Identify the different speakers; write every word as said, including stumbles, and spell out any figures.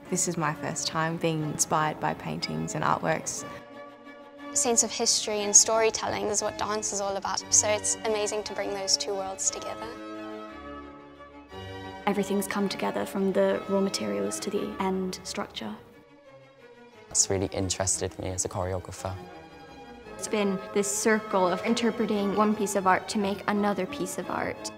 Speaker 1: This is my first time being inspired by paintings and artworks.
Speaker 2: Sense of history and storytelling is what dance is all about, so it's amazing to bring those two worlds together.
Speaker 3: Everything's come together from the raw materials to the end structure.
Speaker 4: It's really interested me as a choreographer.
Speaker 5: It's been this circle of interpreting one piece of art to make another piece of art.